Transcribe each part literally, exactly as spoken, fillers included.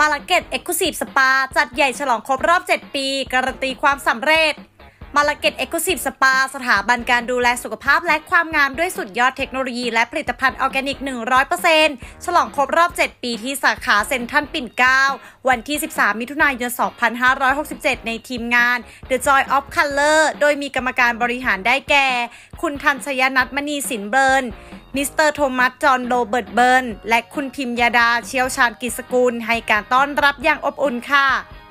มาลาเก็ต Exclusive Spa จัดใหญ่ฉลองครบรอบเจ็ดปีการันตีความสำเร็จมาลาเก็ต Exclusive Spa สถาบันการดูแลสุขภาพและความงามด้วยสุดยอดเทคโนโลยีและผลิตภัณฑ์ออร์แกนิก หนึ่งร้อยเปอร์เซ็นต์ ฉลองครบรอบเจ็ดปีที่สาขาเซ็นทรัลปิ่นเกล้าวันที่สิบสามมิถุนายนสองพันห้าร้อยหกสิบเจ็ดในทีมงาน The Joy of Color โดยมีกรรมการบริหารได้แก่คุณทันชยนัทมณีสินเบิร์นมิสเตอร์โทมัสจอห์นโรเบิร์ตเบิร์นและคุณพิมยาดาเชี่ยวชาญกิจสกุลให้การต้อนรับอย่างอบอุ่นค่ะ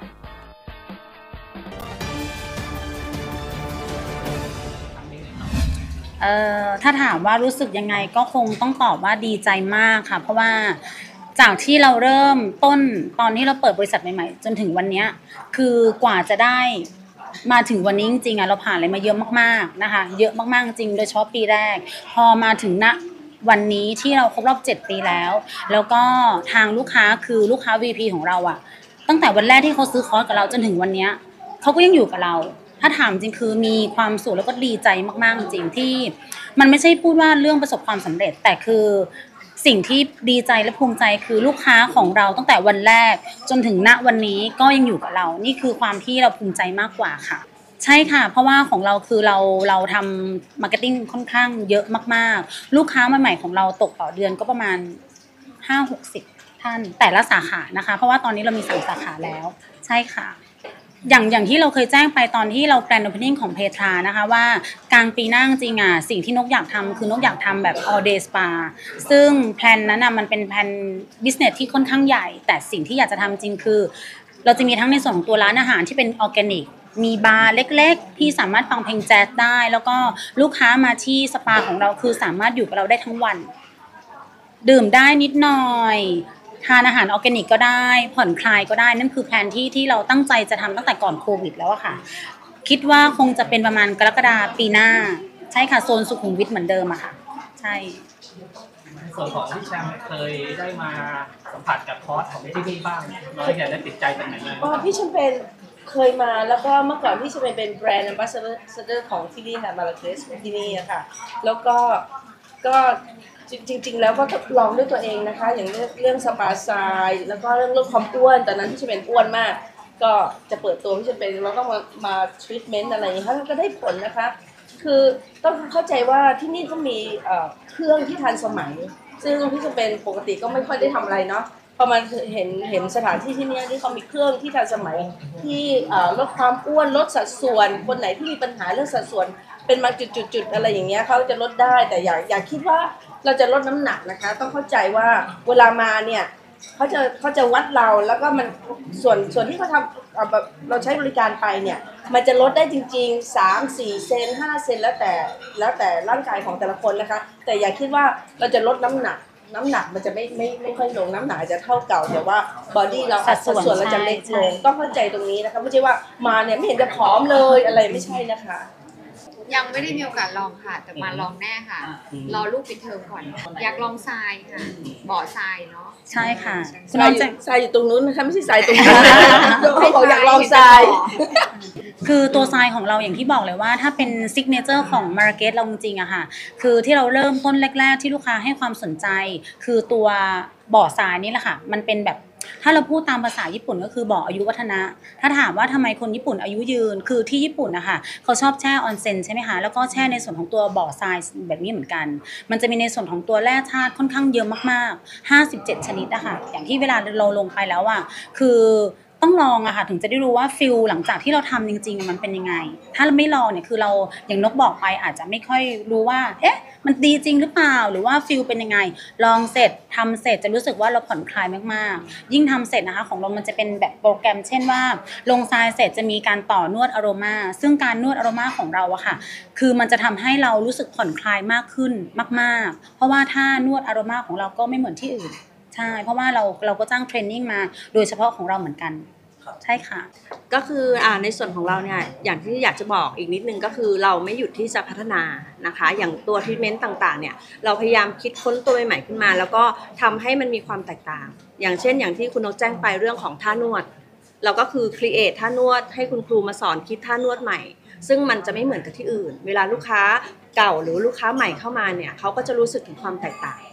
เอ่อถ้าถามว่ารู้สึกยังไงก็คงต้องตอบว่าดีใจมากค่ะเพราะว่าจากที่เราเริ่มต้นตอนที่เราเปิดบริษัทใหม่ๆจนถึงวันนี้คือกว่าจะได้มาถึงวันนี้จริงๆอ่ะเราผ่านอะไรมาเยอะมากๆนะคะเยอะมากๆจริงโดยเฉพาะปีแรกพอมาถึงณวันนี้ที่เราครบรอบเจ็ดปีแล้วแล้วก็ทางลูกค้าคือลูกค้า วี พี ของเราอ่ะตั้งแต่วันแรกที่เขาซื้อคอร์สกับเราจนถึงวันนี้เขาก็ยังอยู่กับเราถ้าถามจริงคือมีความสุขแล้วก็ดีใจมากๆจริงที่มันไม่ใช่พูดว่าเรื่องประสบความสำเร็จแต่คือสิ่งที่ดีใจและภูมิใจคือลูกค้าของเราตั้งแต่วันแรกจนถึงณวันนี้ก็ยังอยู่กับเรานี่คือความที่เราภูมิใจมากกว่าค่ะใช่ค่ะเพราะว่าของเราคือเราเราทำมาร์เก็ตติ้งค่อนข้างเยอะมากๆลูกค้าใหม่ๆของเราตกต่อเดือนก็ประมาณ ห้าหกสิบ ท่านแต่ละสาขานะคะเพราะว่าตอนนี้เรามีสามสาขาแล้วใช่ค่ะอย่างอย่างที่เราเคยแจ้งไปตอนที่เราแกรนด์โอเพนนิ่งของเพทรานะคะว่ากลางปีหน้าจริงอ่ะสิ่งที่นกอยากทำคือนกอยากทำแบบ all day spa ซึ่งแพลนนั้นอ่ะมันเป็นแพลน business ที่ค่อนข้างใหญ่แต่สิ่งที่อยากจะทำจริงคือเราจะมีทั้งในส่วนของตัวร้านอาหารที่เป็นออร์แกนิกมีบาร์เล็กๆที่สามารถฟังเพลงแจ๊สได้แล้วก็ลูกค้ามาที่สปาของเราคือสามารถอยู่กับเราได้ทั้งวันดื่มได้นิดหน่อยทานอาหารออร์แกนิกก็ได้ผ่อนคลายก็ได้นั่นคือแผนที่ที่เราตั้งใจจะทำตั้งแต่ก่อนโควิดแล้วอะค่ะคิดว่าคงจะเป็นประมาณกรกฎาคมปีหน้าใช่ค่ะโซนสุขุมวิทเหมือนเดิมอะค่ะใช่ส่วนของพี่แชมป์เคยได้มาสัมผัสกับคอร์สของที่นี่บ้างน้อยเนี่ยได้ติดใจตรงไหนเลยอ๋อพี่แชมเป็นเคยมาแล้วก็เมื่อก่อนพี่แชมเป็นเป็นแบรนด์แอมบาสเดอร์ของที่นี่ค่ะมาลาเกสที่นี่อะค่ะแล้วก็ก็จริงๆแล้วก็ลองด้วยตัวเองนะคะอย่างเรื่องเรื่องสปาไซด์แล้วก็เรื่องลดความอ้วนตอนนั้นพี่แชมเป็นอ้วนมากก็จะเปิดตัวพี่แชมเป็นแล้วก็มามาทรีทเมนต์อะไรอย่างเงี้ยก็ได้ผลนะคะคือต้องเข้าใจว่าที่นี่ก็มีเครื่องที่ทันสมัยซึ่งพี่แชมเป็นปกติก็ไม่ค่อยได้ทำอะไรเนาะพอมาเห็นเห็นสถานที่ที่นี่ที่เขามีเครื่องที่ทันสมัยที่ลดความอ้วนลดสัดส่วนคนไหนที่มีปัญหาเรื่องสัดส่วนเป็นมาจุดๆๆอะไรอย่างเงี้ยเขาจะลดได้แต่อย่าอย่าคิดว่าเราจะลดน้ำหนักนะคะต้องเข้าใจว่าเวลามาเนี่ยเขาจะเขาจะวัดเราแล้วก็มันส่วนส่วนที่เขาทำแบบเราใช้บริการไปเนี่ยมันจะลดได้จริงๆ สาม สี่ เซนห้าเซนแล้วแต่แล้วแต่ร่างกายของแต่ละคนนะคะแต่อย่าคิดว่าเราจะลดน้ำหนักน้ำหนักมันจะไม่ไม่ไม่ค่อยลงน้ำหนักจะเท่าเก่าแต่ว่าบอดี้เราสัดส่วนเราจะเล็กลงต้องเข้าใจตรงนี้นะคะไม่ใช่ว่ามาเนี่ยไม่เห็นจะผอมเลยอะไรไม่ใช่นะคะยังไม่ได้มีโอกาสลองค่ะแต่มาลองแน่ค่ะรอลูกปิดเทอมก่อนอยากลองทรายค่ะบ่อทรายเนาะใช่ค่ะทรายทรายอยู่ตรงนู้นนะคะไม่ใช่ทรายตรงนี้เขาบอกอยากลองทรายคือตัวทรายของเราอย่างที่บอกเลยว่าถ้าเป็นซิกเนเจอร์ของมาร์เก็ตเราจริงๆอะค่ะคือที่เราเริ่มต้นแรกๆที่ลูกค้าให้ความสนใจคือตัวบ่อทรายนี่แหละค่ะมันเป็นแบบถ้าเราพูดตามภาษาญี่ปุ่นก็คือบ่ออายุวัฒนะถ้าถามว่าทำไมคนญี่ปุ่นอายุยืนคือที่ญี่ปุ่นนะคะเขาชอบแช่ออนเซ็นใช่ไหมคะแล้วก็แช่ในส่วนของตัวบ่อทรายแบบนี้เหมือนกันมันจะมีในส่วนของตัวแร่ธาตุค่อนข้างเยอะมากๆห้าสิบเจ็ดชนิดอะค่ะอย่างที่เวลาเราลงไปแล้วอะคือต้องลองอะค่ะถึงจะได้รู้ว่าฟิลหลังจากที่เราทำจริงๆมันเป็นยังไงถ้าเราไม่ลองเนี่ยคือเราอย่างนกบอกไปอาจจะไม่ค่อยรู้ว่าเอ๊ะมันดีจริงหรือเปล่าหรือว่าฟิลเป็นยังไงลองเสร็จทำเสร็จจะรู้สึกว่าเราผ่อนคลายมากๆยิ่งทำเสร็จนะคะของเรามันจะเป็นแบบโปรแกรมเช่นว่าลงทรายเสร็จจะมีการต่อนวดอโรมาซึ่งการนวดอโรมาของเราอะค่ะคือมันจะทำให้เรารู้สึกผ่อนคลายมากขึ้นมากๆเพราะว่าถ้านวดอโรมาของเราก็ไม่เหมือนที่อื่นใช่เพราะว่าเราเราก็จ้างเทรนนิ่งมาโดยเฉพาะของเราเหมือนกันใช่ค่ะก็คืออ่าในส่วนของเราเนี่ยอย่างที่อยากจะบอกอีกนิดนึงก็คือเราไม่หยุดที่จะพัฒนานะคะอย่างตัวทรีทเมนต์ต่างๆเนี่ยเราพยายามคิดค้นตัวใหม่ๆขึ้นมาแล้วก็ทำให้มันมีความแตกต่างอย่างเช่นอย่างที่คุณนกแจ้งไปเรื่องของท่านวดเราก็คือครีเอทท่านวดให้คุณครูมาสอนคิดท่านวดใหม่ซึ่งมันจะไม่เหมือนกับที่อื่นเวลาลูกค้าเก่าหรือลูกค้าใหม่เข้ามาเนี่ยเขาก็จะรู้สึกถึงความแตกต่าง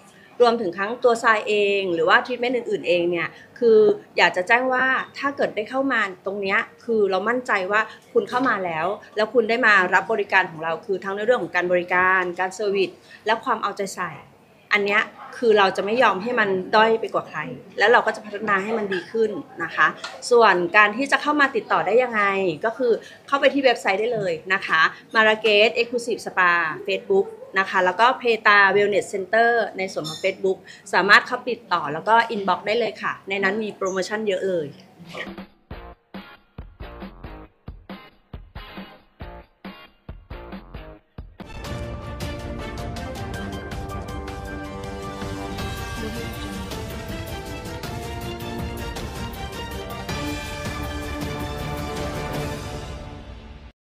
รวมถึงทั้งตัวทรายเองหรือว่าทรีทเมนต์อื่นๆเองเนี่ยคืออยากจะแจ้งว่าถ้าเกิดได้เข้ามาตรงนี้คือเรามั่นใจว่าคุณเข้ามาแล้วแล้วคุณได้มารับบริการของเราคือทั้งในเรื่องของการบริการการเซอร์วิสและความเอาใจใส่อันเนี้ยคือเราจะไม่ยอมให้มันด้อยไปกว่าใครแล้วเราก็จะพัฒนาให้มันดีขึ้นนะคะส่วนการที่จะเข้ามาติดต่อได้ยังไงก็คือเข้าไปที่เว็บไซต์ได้เลยนะคะ Marrakech Exclusive Spa Facebook นะคะแล้วก็ Preta Wellness Center ในส่วนของ Facebook สามารถเข้าติดต่อแล้วก็ inbox ได้เลยค่ะในนั้นมีโปรโมชั่นเยอะเลย